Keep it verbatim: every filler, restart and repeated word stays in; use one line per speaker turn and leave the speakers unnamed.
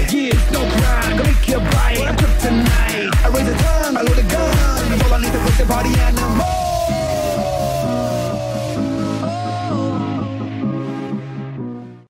years, no grind, gonna make you buy it. I'm tonight. I raise the tongue, I load the gun. That's all I need to put the party animal.